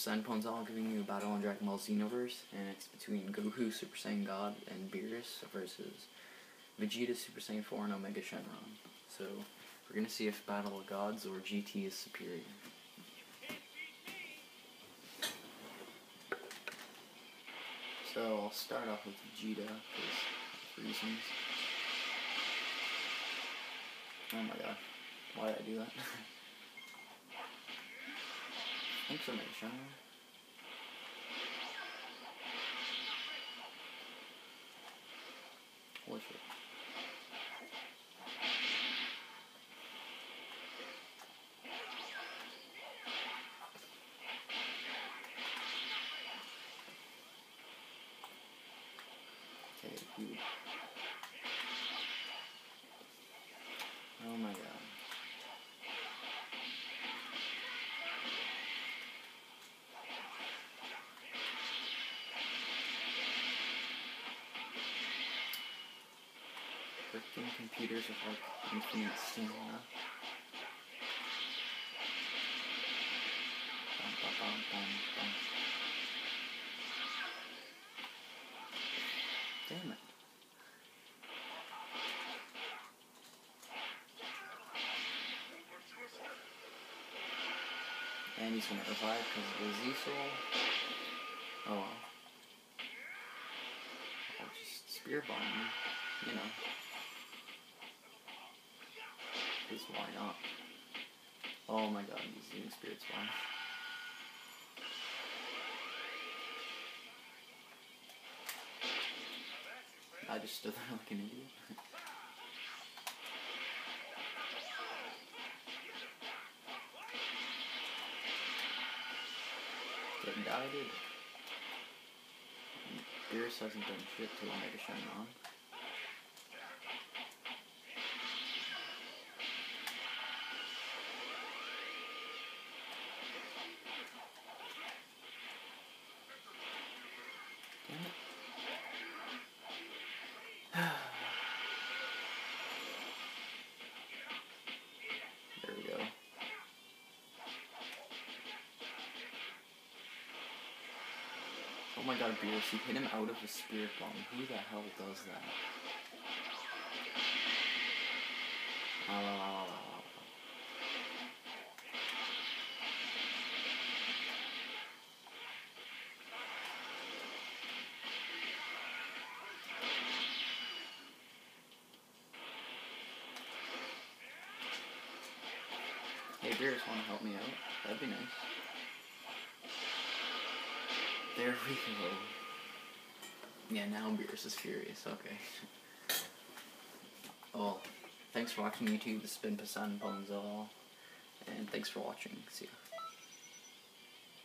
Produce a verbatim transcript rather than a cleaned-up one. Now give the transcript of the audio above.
Saiyan Ponzal giving you a battle on Dragon Ball Xenoverse, and it's between Goku, Super Saiyan God, and Beerus versus Vegeta, Super Saiyan four, and Omega Shenron. So, we're gonna see if Battle of Gods or G T is superior. So, I'll start off with Vegeta, because of reasons. Oh my god, why did I do that? Thanks, Omega Shenron. Holy shit. Okay, dude. Oh my god. Freaking computers with like infinite stamina. Bum, bum, bum, bum, bum. Damn it. And he's gonna revive because of the Z-Soul. Oh well. I'll just spear bomb him, you know. Because why not? Oh my god, he's using Spirit Spawn. I just stood there like an idiot. Getting guided. Beerus hasn't done shit to Omega Shenron. Damn it. There we go. Oh my god, Beerus, you hit him out of a Spirit Bomb. Who the hell does that? La la la la la. Hey, Beerus, wanna help me out? That'd be nice. There we go. Yeah, now Beerus is furious, okay. Well, thanks for watching YouTube. This has been Saiyan Ponzal, and thanks for watching. See ya.